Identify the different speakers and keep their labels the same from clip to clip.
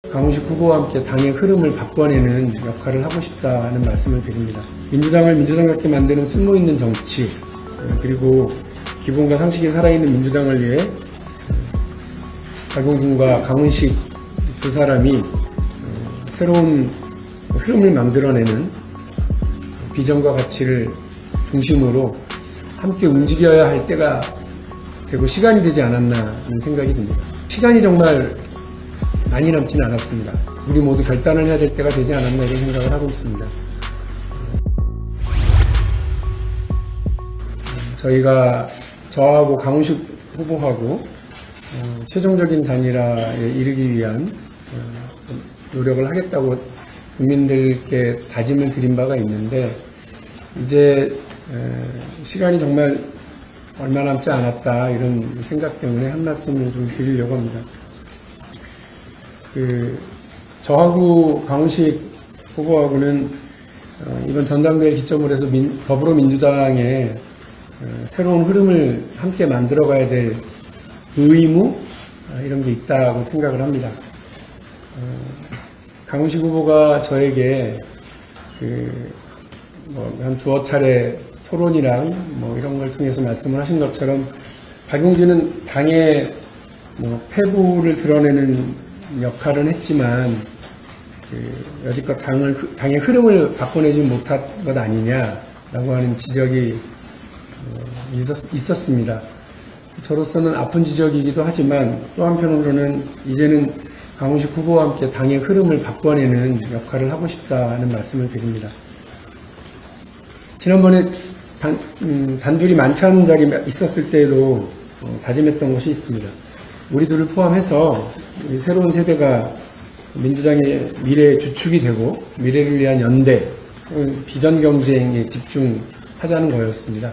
Speaker 1: 강훈식 후보와 함께 당의 흐름을 바꿔내는 역할을 하고 싶다는 말씀을 드립니다. 민주당을 민주당답게 만드는 쓸모있는 정치, 그리고 기본과 상식이 살아있는 민주당을 위해 박용진과 강훈식 두 사람이 새로운 흐름을 만들어내는 비전과 가치를 중심으로 함께 움직여야 할 때가 되고 시간이 되지 않았나 하는 생각이 듭니다. 시간이 정말 많이 남지는 않았습니다. 우리 모두 결단을 해야 될 때가 되지 않았나 이런 생각을 하고 있습니다. 저희가 저하고 강훈식 후보하고 최종적인 단일화에 이르기 위한 노력을 하겠다고 국민들께 다짐을 드린 바가 있는데, 이제 시간이 정말 얼마 남지 않았다 이런 생각 때문에 한 말씀을 좀 드리려고 합니다. 저하고 강훈식 후보하고는 이번 전당대회를 기점으로 해서 더불어민주당의 새로운 흐름을 함께 만들어가야 될 의무 이런 게 있다고 생각을 합니다. 강훈식 후보가 저에게 한 두어 차례 토론이랑 이런 걸 통해서 말씀을 하신 것처럼 박용진은 당의 패부를 드러내는 역할은 했지만 여지껏 당의 흐름을 바꿔내지 못한 것 아니냐라고 하는 지적이 있었습니다. 저로서는 아픈 지적이기도 하지만 또 한편으로는 이제는 강훈식 후보와 함께 당의 흐름을 바꿔내는 역할을 하고 싶다는 말씀을 드립니다. 지난번에 단둘이 만찬 자리 있었을 때에도 다짐했던 것이 있습니다. 우리들을 포함해서 우리 새로운 세대가 민주당의 미래의 주축이 되고 미래를 위한 연대, 비전 경쟁에 집중하자는 거였습니다.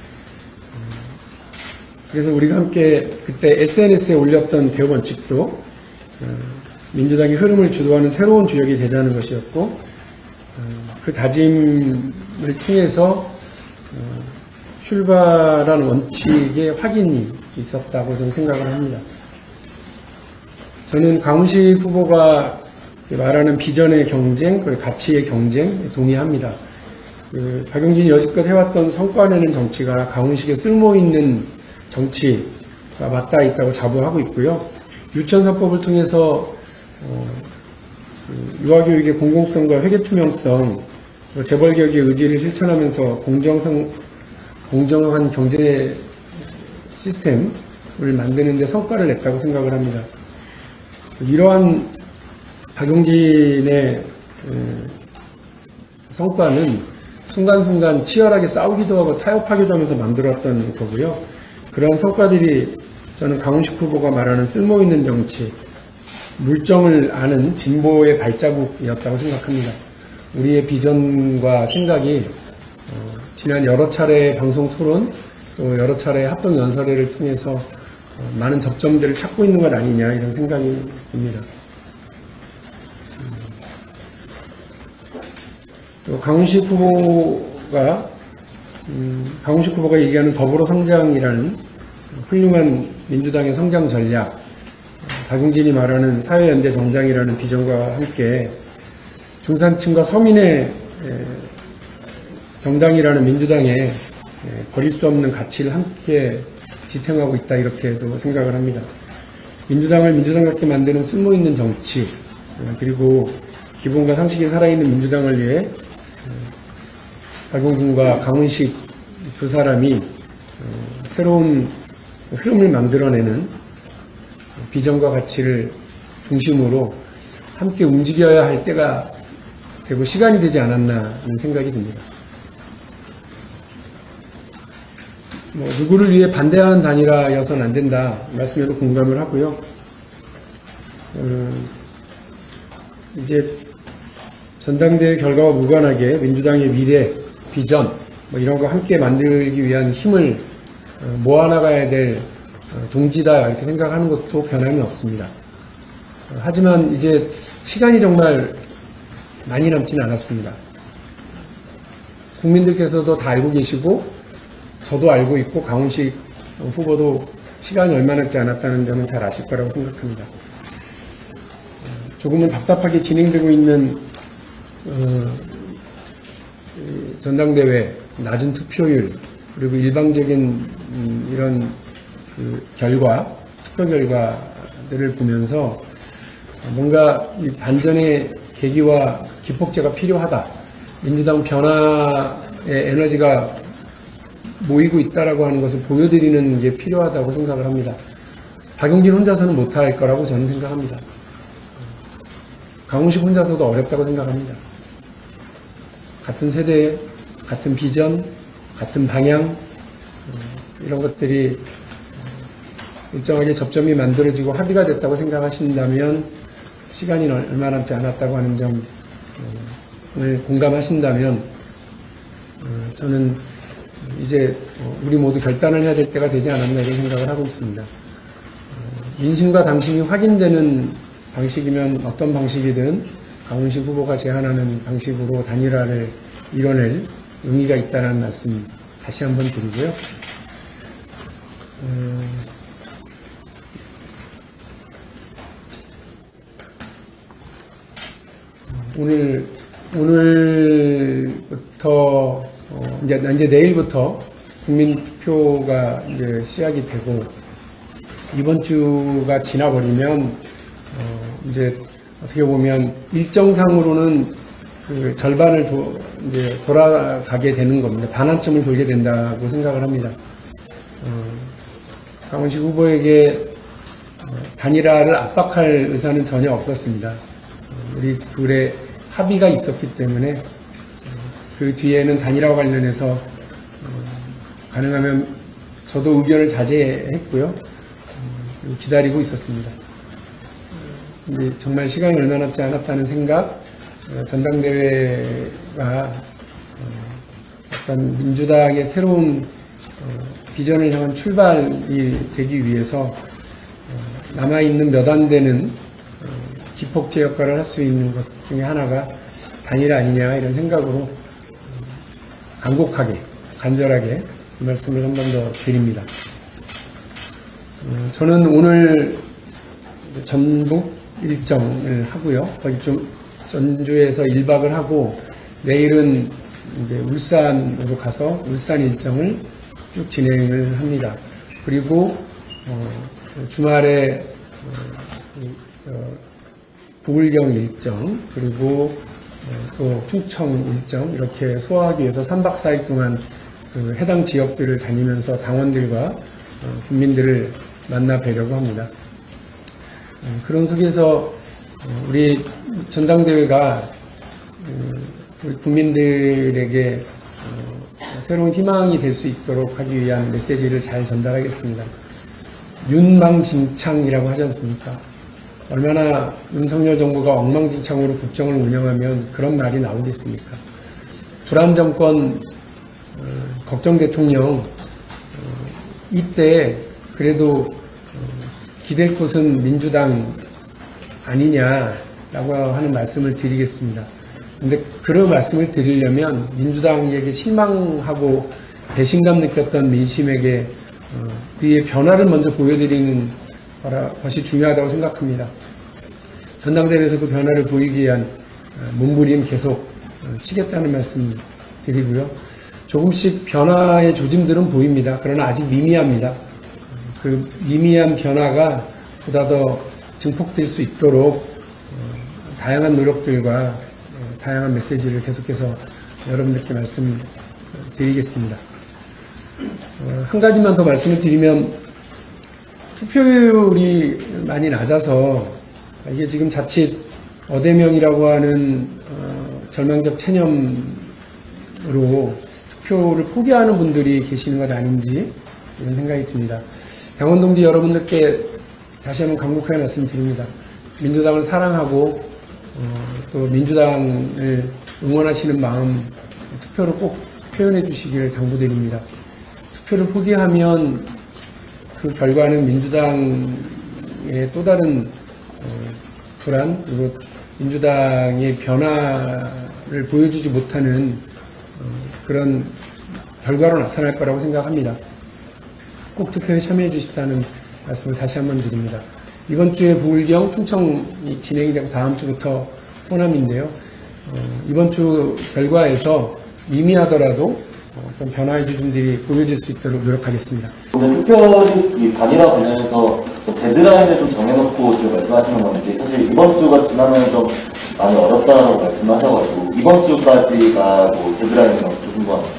Speaker 1: 그래서 우리가 함께 그때 SNS에 올렸던 대원칙도 민주당의 흐름을 주도하는 새로운 주역이 되자는 것이었고, 그 다짐을 통해서 출발한 원칙의 확인이 있었다고 저는 생각을 합니다. 저는 강훈식 후보가 말하는 비전의 경쟁, 그리고 가치의 경쟁 동의합니다. 박용진이 여지껏 해왔던 성과내는 정치가 강훈식의 쓸모있는 정치가 맞닿아 있다고 자부하고 있고요. 유치원사법을 통해서 유아교육의 공공성과 회계투명성, 재벌개혁의 의지를 실천하면서 공정한 경제 시스템을 만드는 데 성과를 냈다고 생각을 합니다. 이러한 박용진의 성과는 순간순간 치열하게 싸우기도 하고 타협하기도 하면서 만들었던 거고요. 그러한 성과들이 저는 강훈식 후보가 말하는 쓸모있는 정치, 물정을 아는 진보의 발자국이었다고 생각합니다. 우리의 비전과 생각이 지난 여러 차례의 방송 토론, 또 여러 차례의 합동 연설회를 통해서 많은 접점들을 찾고 있는 것 아니냐 이런 생각이 듭니다. 또 강훈식 후보가 얘기하는 더불어 성장이라는 훌륭한 민주당의 성장 전략, 박용진이 말하는 사회연대 정당이라는 비전과 함께 중산층과 서민의 정당이라는 민주당의 버릴 수 없는 가치를 함께 지탱하고 있다 이렇게도 생각을 합니다. 민주당을 민주당답게 만드는 쓸모있는 정치, 그리고 기본과 상식이 살아있는 민주당을 위해 박용진과 강훈식 두 사람이 새로운 흐름을 만들어내는 비전과 가치를 중심으로 함께 움직여야 할 때가 되고 시간이 되지 않았나 하는 생각이 듭니다. 누구를 위해 반대하는 단일화여서는 안 된다 말씀에도 공감을 하고요. 이제 전당대회 결과와 무관하게 민주당의 미래, 비전 이런 거 함께 만들기 위한 힘을 모아나가야 될 동지다 이렇게 생각하는 것도 변함이 없습니다. 하지만 이제 시간이 정말 많이 남지는 않았습니다. 국민들께서도 다 알고 계시고 저도 알고 있고 강훈식 후보도 시간이 얼마 남지 않았다는 점은 잘 아실 거라고 생각합니다. 조금은 답답하게 진행되고 있는 전당대회 낮은 투표율 그리고 일방적인 이런 투표 결과들을 보면서 뭔가 이 반전의 계기와 기폭제가 필요하다. 민주당 변화의 에너지가 모이고 있다라고 하는 것을 보여드리는 게 필요하다고 생각을 합니다. 박용진 혼자서는 못할 거라고 저는 생각합니다. 강훈식 혼자서도 어렵다고 생각합니다. 같은 세대, 같은 비전, 같은 방향 이런 것들이 일정하게 접점이 만들어지고 합의가 됐다고 생각하신다면 시간이 얼마 남지 않았다고 하는 점을 공감하신다면 저는 이제 우리 모두 결단을 해야 될 때가 되지 않았나 이런 생각을 하고 있습니다. 민심과 당심이 확인되는 방식이면 어떤 방식이든 강훈식 후보가 제안하는 방식으로 단일화를 이뤄낼 의미가 있다는 말씀 다시 한번 드리고요. 오늘부터 이제 내일부터 국민투표가 이제 시작이 되고 이번 주가 지나버리면 이제 어떻게 보면 일정상으로는 그 절반을 이제 돌아가게 되는 겁니다. 반환점을 돌게 된다고 생각을 합니다. 강훈식 후보에게 단일화를 압박할 의사는 전혀 없었습니다. 우리 둘의 합의가 있었기 때문에 그 뒤에는 단일화와 관련해서 가능하면 저도 의견을 자제했고요. 기다리고 있었습니다. 근데 정말 시간이 얼마 남지 않았다는 생각, 전당대회가 어떤 민주당의 새로운 비전을 향한 출발이 되기 위해서 남아있는 몇 안 되는 기폭제 역할을 할 수 있는 것 중에 하나가 단일화 아니냐 이런 생각으로 간곡하게 간절하게 그 말씀을 한 번 더 드립니다. 저는 오늘 전북 일정을 하고요. 거기 좀 전주에서 1박을 하고 내일은 이제 울산으로 가서 울산 일정을 쭉 진행을 합니다. 그리고 주말에 부울경 일정 그리고 또 충청 일정 이렇게 소화하기 위해서 3박 4일 동안 그 해당 지역들을 다니면서 당원들과 국민들을 만나 뵈려고 합니다. 그런 속에서 우리 전당대회가 우리 국민들에게 새로운 희망이 될 수 있도록 하기 위한 메시지를 잘 전달하겠습니다. 윤망진창이라고 하지 않습니까? 얼마나 윤석열 정부가 엉망진창으로 국정을 운영하면 그런 말이 나오겠습니까? 불안 정권, 걱정 대통령, 이때 그래도 기댈 곳은 민주당 아니냐라고 하는 말씀을 드리겠습니다. 근데 그런 말씀을 드리려면 민주당에게 실망하고 배신감 느꼈던 민심에게 그의 변화를 먼저 보여드리는 것이 중요하다고 생각합니다. 전당대회에서 그 변화를 보이기 위한 몸부림 계속 치겠다는 말씀 드리고요. 조금씩 변화의 조짐들은 보입니다. 그러나 아직 미미합니다. 그 미미한 변화가 보다 더 증폭될 수 있도록 다양한 노력들과 다양한 메시지를 계속해서 여러분들께 말씀드리겠습니다. 한 가지만 더 말씀을 드리면 투표율이 많이 낮아서 이게 지금 자칫 어대명이라고 하는 절망적 체념으로 투표를 포기하는 분들이 계시는 것 아닌지 이런 생각이 듭니다. 당원동지 여러분들께 다시 한번 간곡하게 말씀드립니다. 민주당을 사랑하고 또 민주당을 응원하시는 마음 투표로 꼭 표현해 주시기를 당부드립니다. 투표를 포기하면 그 결과는 민주당의 또 다른 불안 그리고 민주당의 변화를 보여주지 못하는 그런 결과로 나타날 거라고 생각합니다. 꼭 투표에 참여해 주십사는 말씀을 다시 한번 드립니다. 이번 주에 부울경, 충청이 진행되고 다음 주부터 호남인데요. 이번 주 결과에서 미미하더라도 어떤 변화의 기준들이 보여질 수 있도록 노력하겠습니다.
Speaker 2: 오늘 투표율 단일화 관련해서 데드라인을 좀 정해놓고 지금 말씀하시는 건지, 사실 이번 주가 지나면 좀 많이 어렵다고 말씀하셔가지고 이번 주까지가 뭐 데드라인이 너무 궁금합니다.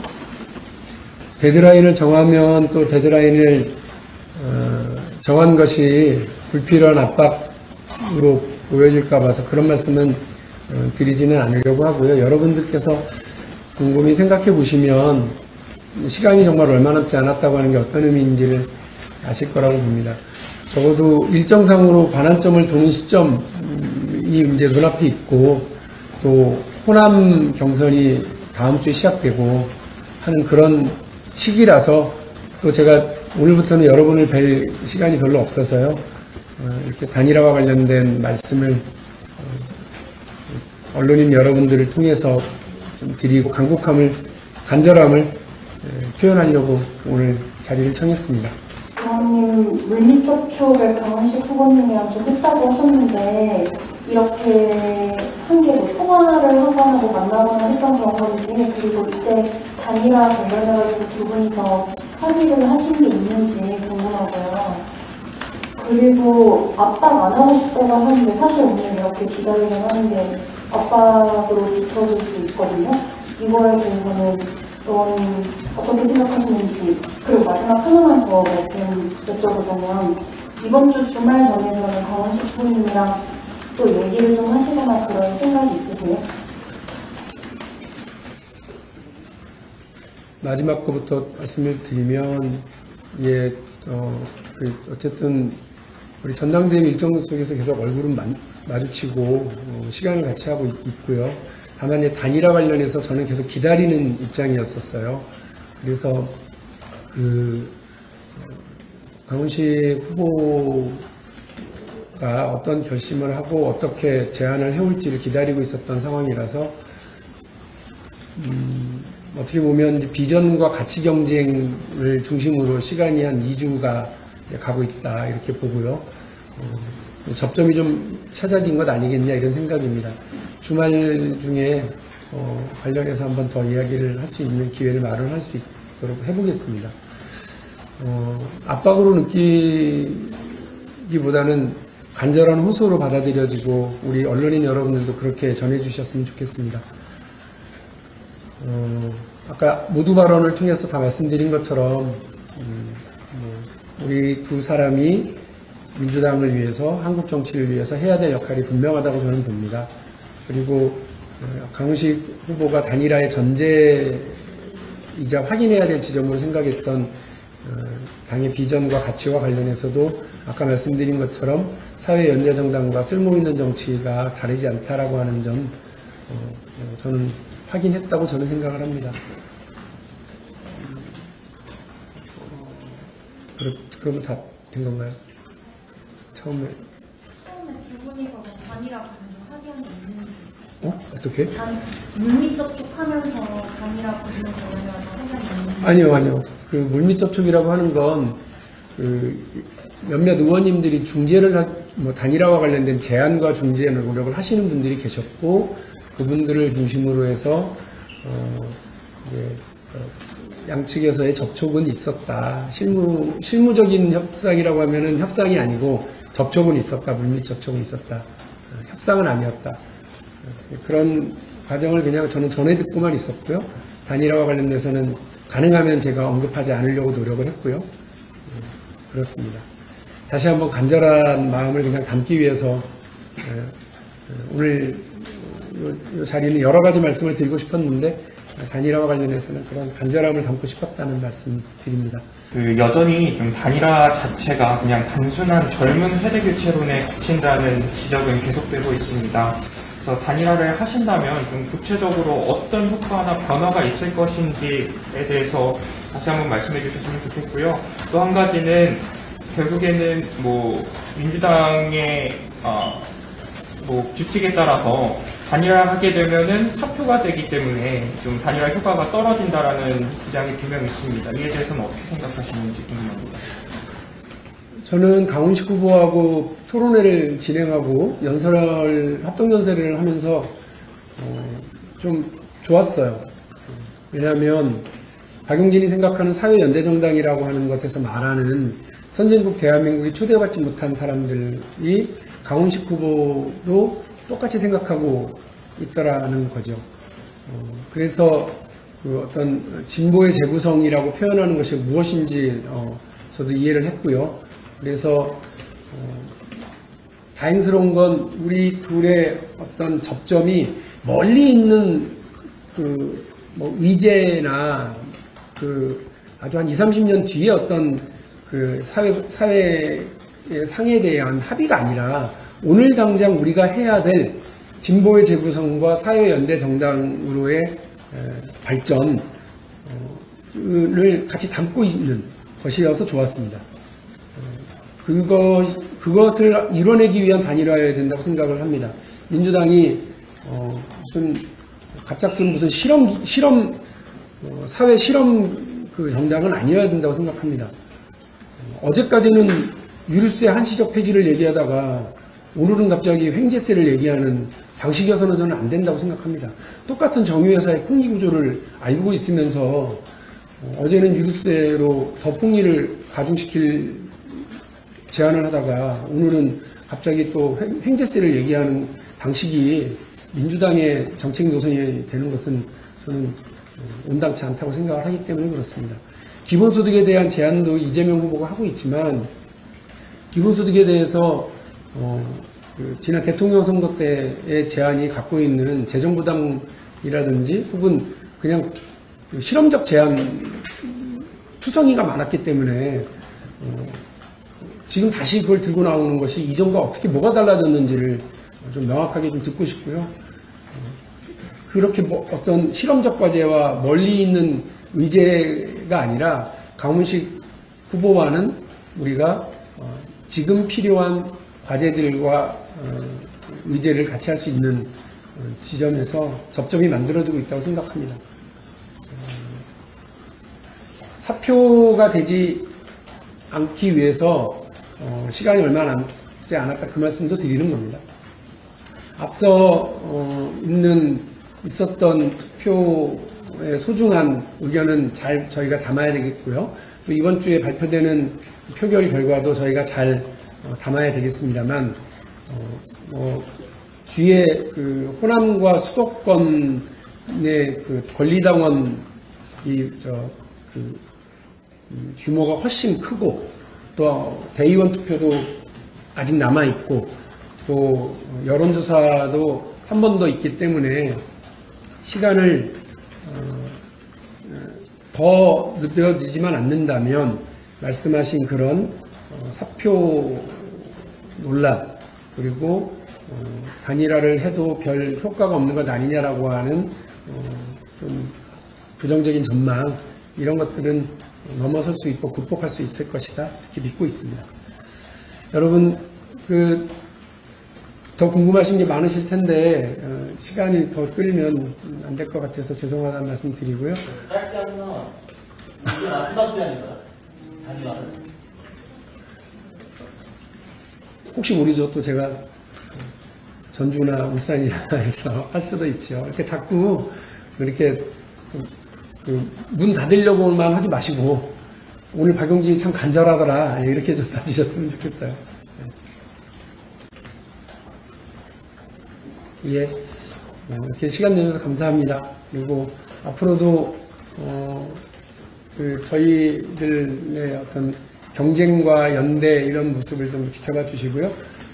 Speaker 1: 데드라인을 정하면 또 데드라인을 정한 것이 불필요한 압박으로 보여질까 봐서 그런 말씀은 드리지는 않으려고 하고요. 여러분들께서 곰곰이 생각해 보시면 시간이 정말 얼마 남지 않았다고 하는 게 어떤 의미인지를 아실 거라고 봅니다. 적어도 일정상으로 반환점을 도는 시점이 이제 눈앞에 있고, 또 호남 경선이 다음 주에 시작되고 하는 그런 시기라서, 또 제가 오늘부터는 여러분을 뵐 시간이 별로 없어서요. 이렇게 단일화와 관련된 말씀을 언론인 여러분들을 통해서 좀 드리고 간절함을 표현하려고 오늘 자리를 청했습니다.
Speaker 3: 의원님, 물밑 접촉을 강훈식 후보님이랑 좀 했다고 하셨는데, 이렇게 한 게 뭐 통화를 하거나 뭐 만나거나 했던 경우가 있는지, 그리고 이때 단일화 관련해가지고 두 분이서 합의를 하신 게 있는지 궁금하고요. 그리고 압박 안 하고 싶다고 하는데, 사실 오늘 이렇게 기다리면 하는 게 압박으로 비춰질 수 있거든요. 이거에 대해서는 의원님 어떻게 생각하시는지. 그리고 마지막 하나만 더 말씀 여쭤보자면, 이번 주 주말 전에는 강원식 후보님이랑 또 얘기를 좀 하시거나 그런 생각이 있으세요?
Speaker 1: 마지막 거부터 말씀을 드리면, 예, 어쨌든 우리 전당대회 일정 속에서 계속 얼굴은 마주치고 시간을 같이 하고 있고요. 다만 단일화 관련해서 저는 계속 기다리는 입장이었었어요. 그래서 강훈식 후보가 어떤 결심을 하고 어떻게 제안을 해올지를 기다리고 있었던 상황이라서 어떻게 보면 비전과 가치 경쟁을 중심으로 시간이 한 2주가 가고 있다 이렇게 보고요. 접점이 좀 찾아진 것 아니겠냐 이런 생각입니다. 주말 중에 관련해서 한번 더 이야기를 할 수 있는 기회를 마련할 수 있도록 해보겠습니다. 압박으로 느끼기보다는 간절한 호소로 받아들여지고 우리 언론인 여러분들도 그렇게 전해주셨으면 좋겠습니다. 아까 모두 발언을 통해서 다 말씀드린 것처럼 우리 두 사람이 민주당을 위해서, 한국 정치를 위해서 해야 될 역할이 분명하다고 저는 봅니다. 그리고 강훈식 후보가 단일화의 전제이자 확인해야 될 지점으로 생각했던 당의 비전과 가치와 관련해서도 아까 말씀드린 것처럼 사회연대정당과 쓸모있는 정치가 다르지 않다라고 하는 점 저는 확인했다고 저는 생각을 합니다. 그러면 다 된 건가요? 처음에
Speaker 4: 두 분이서 단일화 관련 확인이 있는지.
Speaker 1: 어떻게?
Speaker 4: 물밑 접촉하면서 단일화 관련 확인이 있는지.
Speaker 1: 아니요. 그 물밑 접촉이라고 하는 건 몇몇 의원님들이 중재를 단일화와 관련된 제안과 중재 노력을 하시는 분들이 계셨고, 그분들을 중심으로 해서 양측에서의 접촉은 있었다. 실무적인 협상이라고 하면은 협상이 아니고 접촉은 있었다. 물밑 접촉은 있었다. 협상은 아니었다. 그런 과정을 그냥 저는 전해 듣고만 있었고요. 단일화와 관련돼서는 가능하면 제가 언급하지 않으려고 노력을 했고요. 그렇습니다. 다시 한번 간절한 마음을 그냥 담기 위해서 오늘 이 자리는 여러 가지 말씀을 드리고 싶었는데, 단일화와 관련해서는 그런 간절함을 담고 싶었다는 말씀 드립니다.
Speaker 5: 여전히 좀 단일화 자체가 그냥 단순한 젊은 세대 교체론에 그친다는 지적은 계속되고 있습니다. 그래서 단일화를 하신다면 좀 구체적으로 어떤 효과나 변화가 있을 것인지에 대해서 다시 한번 말씀해 주셨으면 좋겠고요. 또 한 가지는 결국에는 민주당의 규칙에 따라서 단일화하게 되면은 사표가 되기 때문에 좀 단일화 효과가 떨어진다라는 주장이 분명히 있습니다. 이에 대해서는 어떻게 생각하시는지 궁금합니다.
Speaker 1: 저는 강훈식 후보하고 토론회를 진행하고 합동연설을 하면서 좀 좋았어요. 왜냐하면 박용진이 생각하는 사회연대정당이라고 하는 것에서 말하는 선진국 대한민국이 초대받지 못한 사람들이 강훈식 후보도 똑같이 생각하고 있더라는 거죠. 그래서 그 어떤 진보의 재구성이라고 표현하는 것이 무엇인지 저도 이해를 했고요. 그래서 다행스러운 건 우리 둘의 어떤 접점이 멀리 있는 뭐 의제나 아주 한 20, 30년 뒤에 어떤 사회의 상에 대한 합의가 아니라 오늘 당장 우리가 해야 될 진보의 재구성과 사회연대 정당으로의 발전을 같이 담고 있는 것이어서 좋았습니다. 그것을 이뤄내기 위한 단일화여야 된다고 생각을 합니다. 민주당이 갑작스러운 무슨 사회 실험 정당은 아니어야 된다고 생각합니다. 어제까지는 유류세 한시적 폐지를 얘기하다가 오늘은 갑자기 횡재세를 얘기하는 방식이어서는 저는 안 된다고 생각합니다. 똑같은 정유회사의 풍리구조를 알고 있으면서 어제는 유류세로 더 풍리를 가중시킬 제안을 하다가 오늘은 갑자기 또 횡재세를 얘기하는 방식이 민주당의 정책 노선이 되는 것은 저는 온당치 않다고 생각을 하기 때문에 그렇습니다. 기본소득에 대한 제안도 이재명 후보가 하고 있지만 기본소득에 대해서 지난 대통령 선거 때의 제안이 갖고 있는 재정부담이라든지 혹은 그냥 실험적 제안 투성이가 많았기 때문에 지금 다시 그걸 들고 나오는 것이 이전과 어떻게 뭐가 달라졌는지를 좀 명확하게 좀 듣고 싶고요. 그렇게 어떤 실험적 과제와 멀리 있는 의제가 아니라 강훈식 후보와는 우리가 지금 필요한 과제들과 의제를 같이 할 수 있는 지점에서 접점이 만들어지고 있다고 생각합니다. 사표가 되지 않기 위해서 시간이 얼마 남지 않았다 그 말씀도 드리는 겁니다. 앞서 있었던 투표의 소중한 의견은 잘 저희가 담아야 되겠고요. 또 이번 주에 발표되는 표결 결과도 저희가 잘 담아야 되겠습니다만 뒤에 호남과 수도권의 권리당원 규모가 훨씬 크고 또 대의원 투표도 아직 남아 있고 또 여론조사도 한 번 더 있기 때문에 시간을 더 늦어지지만 않는다면 말씀하신 그런 사표 논란 그리고 단일화를 해도 별 효과가 없는 것 아니냐라고 하는 좀 부정적인 전망 이런 것들은 넘어설 수 있고 극복할 수 있을 것이다 이렇게 믿고 있습니다. 여러분 더 궁금하신 게 많으실 텐데 시간이 더 끌면 안 될 것 같아서 죄송하다는 말씀 드리고요.
Speaker 2: 짧게 하면 이게 마지막 제안인가요? 단일화는? 혹시
Speaker 1: 모르죠. 또 제가 전주나 울산이나 해서 할 수도 있죠. 이렇게 자꾸 이렇게 문 닫으려고만 하지 마시고 오늘 박용진이 참 간절하더라 이렇게 좀 봐주셨으면 좋겠어요. 예, 이렇게 시간 내주셔서 감사합니다. 그리고 앞으로도 저희들의 어떤 경쟁과 연대 이런 모습을 좀 지켜봐 주시고요.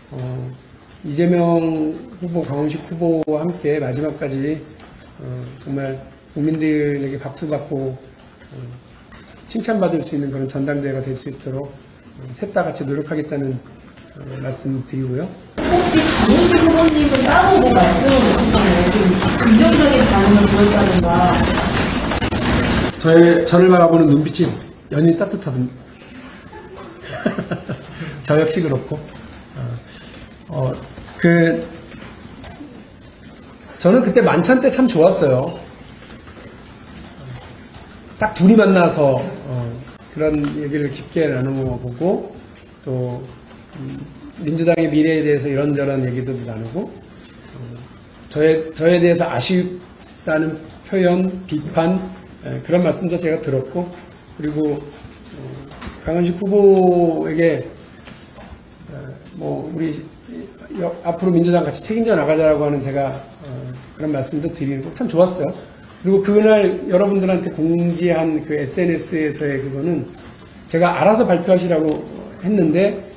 Speaker 1: 이재명 후보, 강훈식 후보와 함께 마지막까지 정말 국민들에게 박수받고 칭찬받을 수 있는 그런 전당대회가 될 수 있도록 셋 다 같이 노력하겠다는 말씀 드리고요.
Speaker 6: 혹시 강훈식 후보님은 따로 뭐 말씀을 해주셨나요? 좀 긍정적인 반응을 보였다든가.
Speaker 1: 저를 바라보는 눈빛이 연일 따뜻하던. 저 역시 그렇고. 저는 그때 만찬 때 참 좋았어요. 딱 둘이 만나서 그런 얘기를 깊게 나누어보고 또 민주당의 미래에 대해서 이런저런 얘기도 나누고 저에 대해서 아쉽다는 표현, 비판 그런 말씀도 제가 들었고 그리고 강은식 후보에게 뭐 우리 앞으로 민주당 같이 책임져 나가자라고 하는 제가 그런 말씀도 드리고 참 좋았어요. 그리고 그날 여러분들한테 공지한 그 SNS에서의 그거는 제가 알아서 발표하시라고 했는데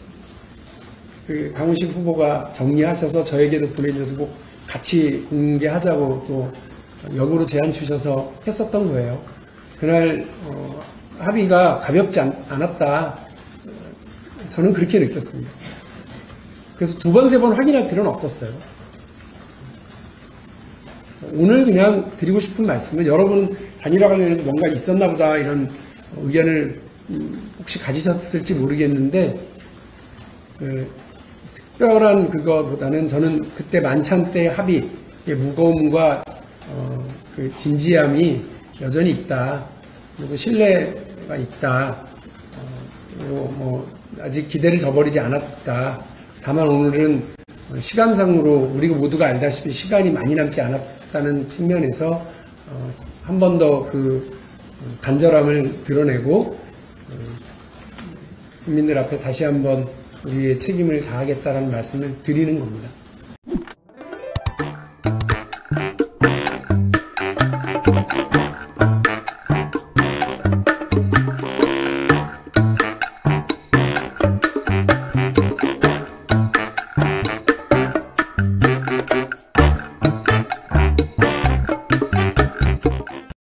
Speaker 1: 그 강훈식 후보가 정리하셔서 저에게도 보내주셔서 꼭 같이 공개하자고 또 역으로 제안 주셔서 했었던 거예요. 그날 합의가 가볍지 않았다. 저는 그렇게 느꼈습니다. 그래서 두 번, 세 번 확인할 필요는 없었어요. 오늘 그냥 드리고 싶은 말씀은 여러분 단일화 관련해서 뭔가 있었나 보다 이런 의견을 혹시 가지셨을지 모르겠는데 특별한 그거보다는 저는 그때 만찬 때 합의의 무거움과 그 진지함이 여전히 있다. 그리고 신뢰가 있다. 그리고 뭐 아직 기대를 저버리지 않았다. 다만 오늘은 시간상으로 우리가 모두가 알다시피 시간이 많이 남지 않았다는 측면에서 한 번 더 그 간절함을 드러내고 국민들 앞에 다시 한번 우리의 책임을 다하겠다는 말씀을 드리는 겁니다.